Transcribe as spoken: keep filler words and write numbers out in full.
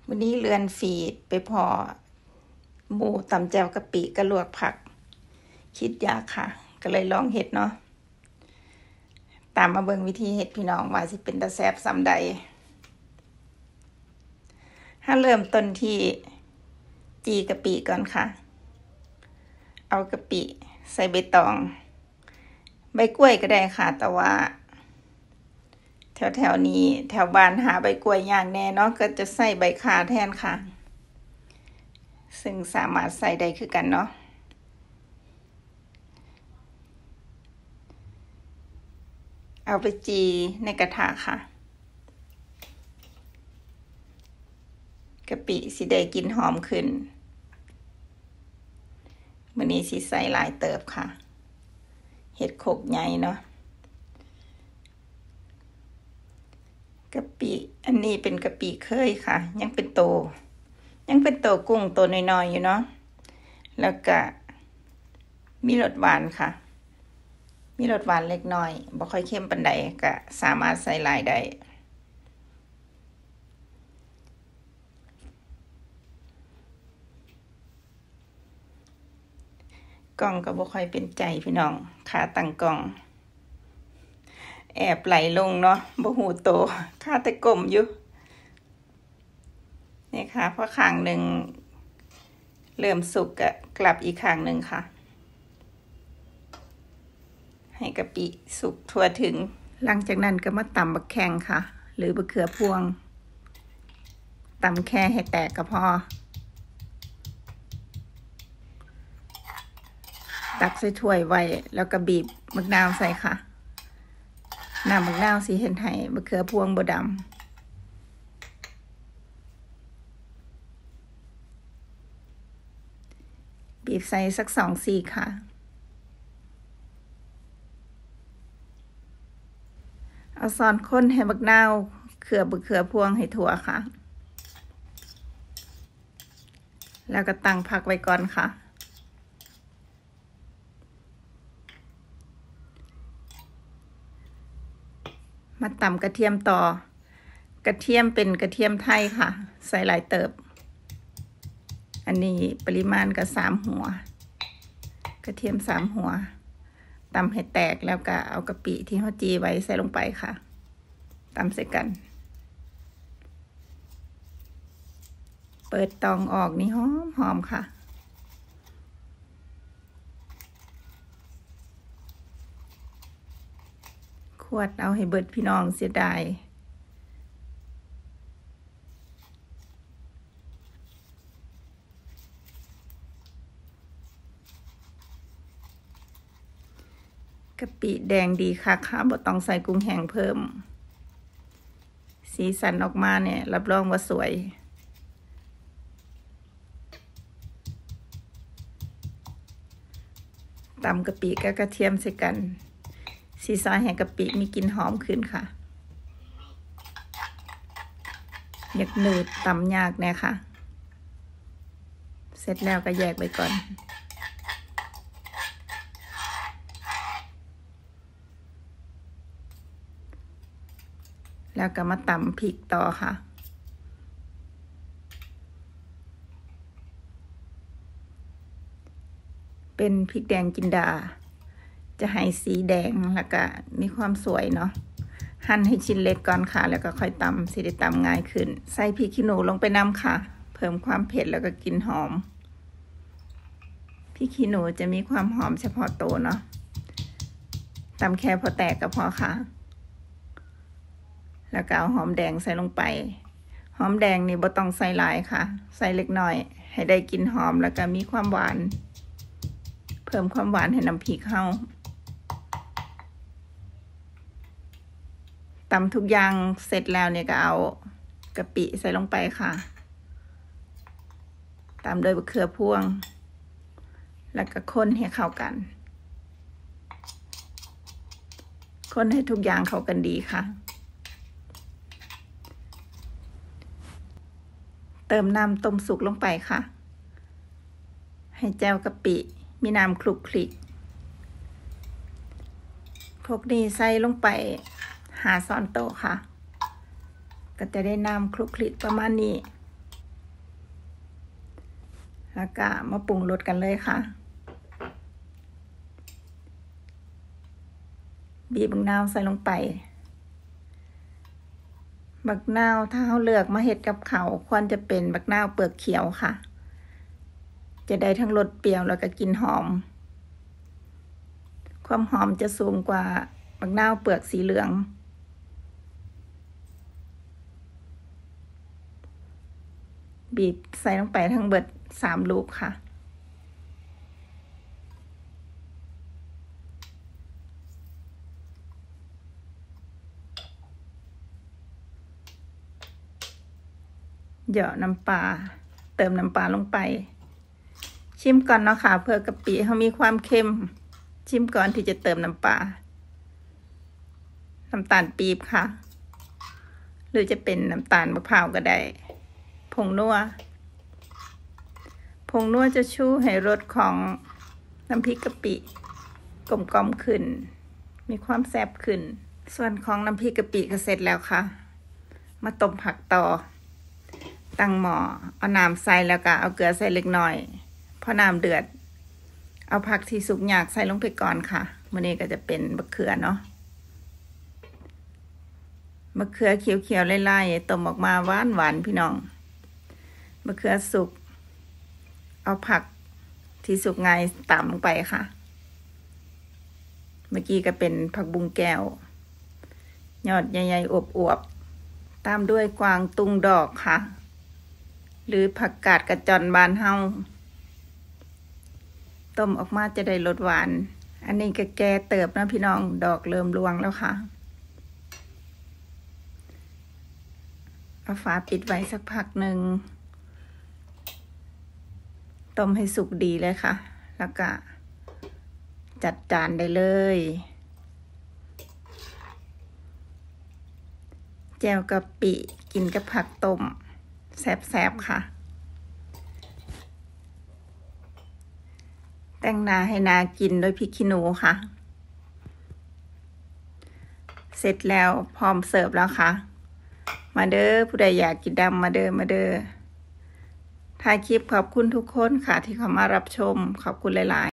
วันนี้เลื่อนฟีดไปพอหมูตำแจ่วกะปิกระลวกผักคิดยากค่ะก็เลยลองเฮ็ดเนาะตามมาเบิ่งวิธีเฮ็ดพี่น้องว่าสิเป็นตาแซ่บส่ำใดถ้าเริ่มต้นที่จีกะปิก่อนค่ะเอากะปิใส่ใบตองใบกล้วยก็ได้ค่ะแต่ว่าแถวๆนี้แถวบ้านหาใบกล้วยยากแน่เนาะก็จะใส่ใบข่าแทนค่ะซึ่งสามารถใส่ได้คือกันเนาะเอาไปจีในกระทะค่ะกะปิสิได้กลิ่นหอมขึ้นมื้อนี้สิใส่หลายเติบค่ะเฮ็ดโขกใหญ่เนาะกะปิอันนี้เป็นกะปิเคยค่ะยังเป็นโตยังเป็นโตกุ้งโตน้อยๆอยู่เนาะแล้วก็มีรสหวานค่ะมีรสหวานเล็กน้อยบ่ค่อยเค็มปานใดก็สามารถใส่หลายได้กล้องก็บ่ค่อยเป็นใจพี่น้องขาตั้งกล้องแอบไหลลงเนาะบ่ฮู้โตขาแต่ก้มอยู่นี่ค่ะพอข้างหนึ่งเริ่มสุกก็กลับอีกข้างหนึ่งค่ะให้กะปิสุกทั่วถึงหลังจากนั้นก็มาตำบักแข้งค่ะหรือบักเขือพวงตำแค่ให้แตกก็พอตักใส่ถ้วยไว้แล้วก็บีบมะนาวใส่ค่ะน้ำมะนาวสีเห็นไห้บักเขือพวงบ่ดำบีบใส่สักสองสี่ค่ะเอาซอนข้นให้บักนาวเขือบักเขือพวงให้ถั่วค่ะแล้วก็ตั้งพักไว้ก่อนค่ะมาตำกระเทียมต่อกระเทียมเป็นกระเทียมไทยค่ะใส่หลายเติบอันนี้ปริมาณก็สามหัวกระเทียมสามหัวตำให้แตกแล้วก็เอากะปิที่เฮาจีไว้ใส่ลงไปค่ะตำใส่กันเปิดตองออกนี่หอมหอมค่ะขวดเอาให้เบิดพี่น้องเสียดายกะปิแดงดีค่ะค่ะบ่ต้องใส่กุ้งแห้งเพิ่มสีสันออกมาเนี่ยรับรองว่าสวยตำกะปิกับกระเทียมใส่กันสีซอยแห่งกะปิมีกลิ่นหอมขึ้นค่ะอยากหนืดตำยากแน่ค่ะเสร็จแล้วก็แยกไว้ก่อนแล้วก็มาตำพริกต่อค่ะเป็นพริกแดงจินดาจะให้สีแดงแล้วก็มีความสวยเนาะหั่นให้ชิ้นเล็กก่อนค่ะแล้วก็ค่อยตำสิได้ตำง่ายขึ้นใส่พริกขี้หนูลงไปนำค่ะเพิ่มความเผ็ดแล้วก็กลิ่นหอมพริกขี้หนูจะมีความหอมเฉพาะตัวเนาะตำแค่พอแตกก็พอค่ะแล้วก็เอาหอมแดงใส่ลงไปหอมแดงนี่บ่ต้องใส่หลายค่ะใส่เล็กน้อยให้ได้กลิ่นหอมแล้วก็มีความหวานเพิ่มความหวานให้น้ำพริกเฮาตำทุกอย่างเสร็จแล้วเนี่ยก็เอากะปิใส่ลงไปค่ะตามด้วยบักเขือพวงแล้วก็คนให้เข้ากันคนให้ทุกอย่างเข้ากันดีค่ะเติมน้ำต้มสุกลงไปค่ะให้แจ่วกะปิมีน้ำคลุกคลิกพวกนี้ใส่ลงไปหาช้อนโต๊ะค่ะก็จะได้น้ำคลุกคลิกประมาณนี้แล้วก็มาปรุงรสกันเลยค่ะบีบบักนาวใส่ลงไปบักนาวถ้าเราเลือกมาเฮ็ดกับข้าวควรจะเป็นบักนาวเปลือกเขียวค่ะจะได้ทั้งรสเปรี้ยวแล้วก็กลิ่นหอมความหอมจะสูงกว่าบักนาวเปลือกสีเหลืองบีบใส่ลงไปทั้งเบิดสามลูกค่ะเหยาะน้ำปลาเติมน้ำปลาลงไปชิมก่อนเนาะค่ะเพื่อกะปิเขามีความเค็มชิมก่อนที่จะเติมน้ำปลาน้ำตาลปี๊บค่ะหรือจะเป็นน้ำตาลมะพร้าวก็ได้ผงนัวผงนัวจะชูให้รสของน้ำพริกกะปิกลมกล่อมขึ้นมีความแซ่บขึ้นส่วนของน้ำพริกกะปิก็เสร็จแล้วค่ะมาต้มผักต่อตั้งหม้อเอาน้ำใส่แล้วก็เอาเกลือใส่เล็กน้อยพอน้ำเดือดเอาผักที่สุกยากใส่ลงไปก่อนค่ะมื้อนี้ก็จะเป็นมะเขือเนาะมะเขือเขียวๆไล่ๆต้มออกมาหวานๆพี่น้องมะเขือสุกเอาผักที่สุกง่ายตามลงไปค่ะเมื่อกี้ก็เป็นผักบุ้งแก้วยอดใหญ่ๆอวบๆตามด้วยกวางตุงดอกค่ะหรือผักกาดกระจอนบ้านเฮาต้มออกมาจะได้รสหวานอันนี้ก็แก่เติบนะพี่น้องดอกเริ่มรวงแล้วค่ะเอาฝาปิดไว้สักพักหนึ่งต้มให้สุกดีเลยค่ะแล้วก็จัดจานได้เลยแจ่วกะปิกินกับผักต้มแซ่บๆค่ะแต่งหน้าให้นากินโดยพริกขี้หนูค่ะเสร็จแล้วพร้อมเสิร์ฟแล้วค่ะมาเด้อผู้ใดอยากกินดำมาเด้อมาเด้อถ่ายคลิปขอบคุณทุกคนค่ะที่เข้ามารับชมขอบคุณหลายๆ